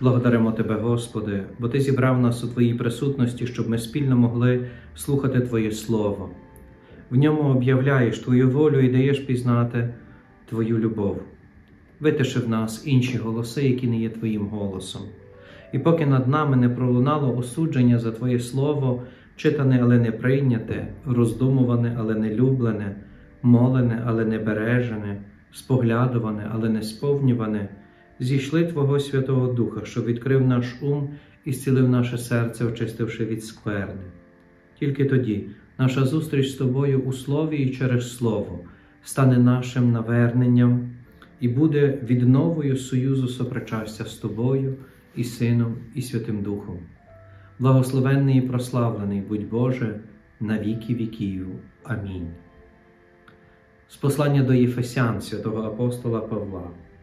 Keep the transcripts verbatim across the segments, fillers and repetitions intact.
Благодаримо Тебе, Господи, бо Ти зібрав нас у Твоїй присутності, щоб ми спільно могли слухати Твоє Слово. В ньому об'являєш Твою волю і даєш пізнати Твою любов. Витиши в нас інші голоси, які не є Твоїм голосом. І поки над нами не пролунало осудження за Твоє Слово, читане, але не прийняте, роздумуване, але не люблене, молене, але не бережене, споглядуване, але не сповнюване, зійшли Твого Святого Духа, що відкрив наш ум і зцілив наше серце, очистивши від скверни. Тільки тоді наша зустріч з Тобою у Слові і через Слово стане нашим наверненням і буде відновою союзу сопричастя з Тобою і Сином, і Святим Духом. Благословенний і прославлений будь Боже на віки віків. Амінь. З послання до Єфесян святого апостола Павла.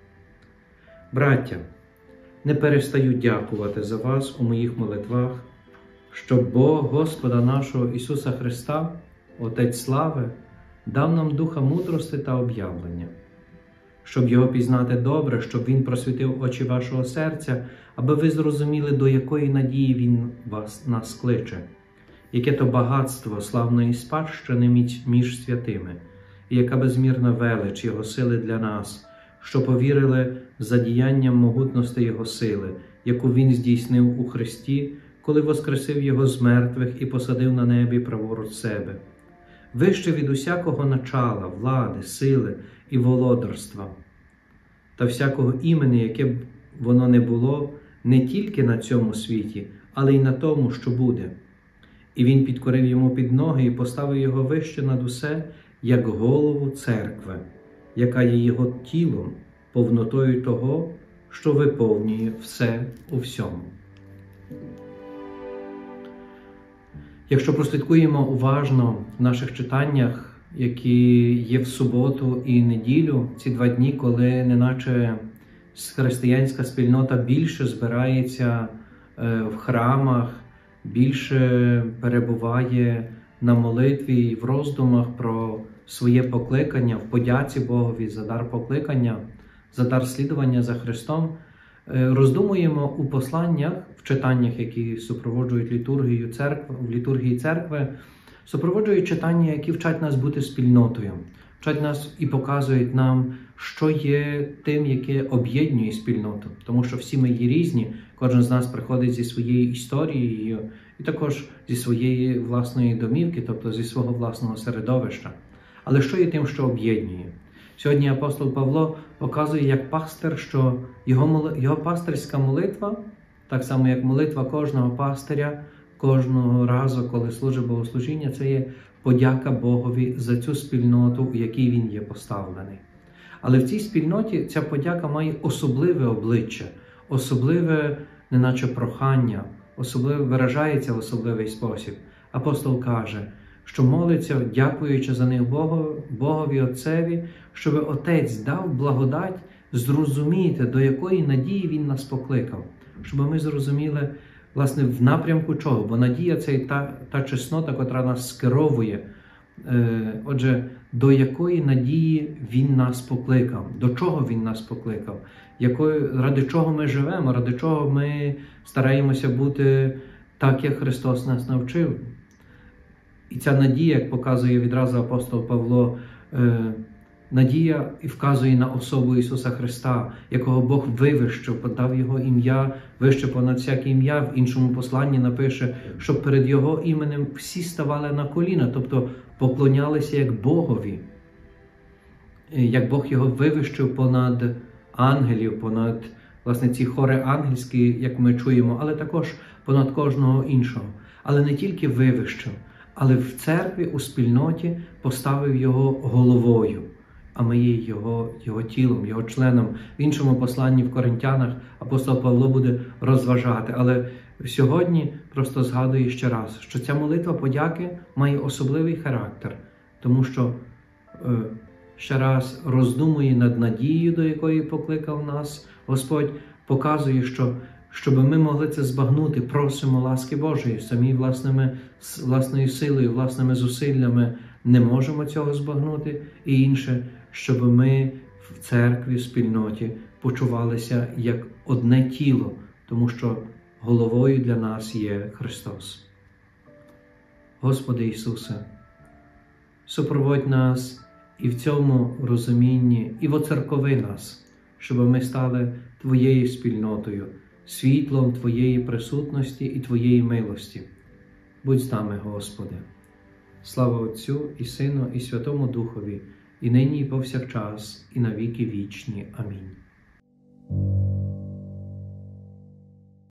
Браття, не перестаю дякувати за вас у моїх молитвах, щоб Бог Господа нашого Ісуса Христа, Отець слави, дав нам духа мудрости та об'явлення, щоб Його пізнати добре, щоб Він просвітив очі вашого серця, аби ви зрозуміли, до якої надії Він вас нас кличе, яке то багатство славної спадщини між святими, і яка безмірна велич Його сили для нас, що повірили за діянням могутності Його сили, яку Він здійснив у Христі, коли воскресив Його з мертвих і посадив на небі праворуч себе, вище від усякого начала, влади, сили і володарства, та всякого імені, яке б воно не було, не тільки на цьому світі, але й на тому, що буде. І Він підкорив йому під ноги і поставив його вище над усе, як голову церкви, яка є його тілом, повнотою того, що виповнює все у всьому. Якщо прослідкуємо уважно в наших читаннях, які є в суботу і неділю, ці два дні, коли неначе християнська спільнота більше збирається в храмах, більше перебуває на молитві і в роздумах про своє покликання, в подяці Богові за дар покликання, за дар слідування за Христом, роздумуємо у посланнях, в читаннях, які супроводжують літургію церкви, в літургії церкви, супроводжують читання, які вчать нас бути спільнотою, вчать нас і показують нам, що є тим, яке об'єднує спільноту. Тому що всі ми є різні, кожен з нас приходить зі своєю історією і також зі своєї власної домівки, тобто зі свого власного середовища. Але що є тим, що об'єднує? Сьогодні апостол Павло показує, як пастир, що його, його пастирська молитва, так само як молитва кожного пастиря, кожного разу, коли служить богослужіння, це є подяка Богові за цю спільноту, в якій він є поставлений. Але в цій спільноті ця подяка має особливе обличчя, особливе, неначе прохання, особливо виражається в особливий спосіб. Апостол каже, що молиться, дякуючи за них Богу, Богові Отцеві, щоб Отець дав благодать зрозуміти, до якої надії Він нас покликав. Щоб ми зрозуміли, власне, в напрямку чого. Бо надія – це та, та чеснота, котра нас скеровує. Е, отже, до якої надії Він нас покликав, до чого Він нас покликав, якою, ради чого ми живемо, ради чого ми стараємося бути так, як Христос нас навчив. І ця надія, як показує відразу апостол Павло, е, надія і вказує на особу Ісуса Христа, якого Бог вивищив, подав Його ім'я вище понад всяке ім'я. В іншому посланні напише, щоб перед Його іменем всі ставали на коліна, тобто поклонялися як Богові. Як Бог Його вивищив понад ангелів, понад, власне, ці хори ангельські, як ми чуємо, але також понад кожного іншого. Але не тільки вивищив, але в церкві, у спільноті поставив Його головою, а ми є Його, Його тілом, Його членом. В іншому посланні в Коринтянах апостол Павло буде розважати. Але сьогодні просто згадую ще раз, що ця молитва подяки має особливий характер, тому що е, ще раз роздумує над надією, до якої покликав нас Господь, показує, що щоб ми могли це збагнути, просимо ласки Божої, самі власними, власною силою, власними зусиллями не можемо цього збагнути, і інше, щоб ми в церкві, в спільноті почувалися як одне тіло, тому що головою для нас є Христос. Господи Ісусе, супроводь нас і в цьому розумінні, і воцеркови нас, щоб ми стали Твоєю спільнотою, світлом Твоєї присутності і Твоєї милості. Будь з нами, Господи. Слава Отцю і Сину, і Святому Духові, і нині, і повсякчас, і на віки вічні. Амінь.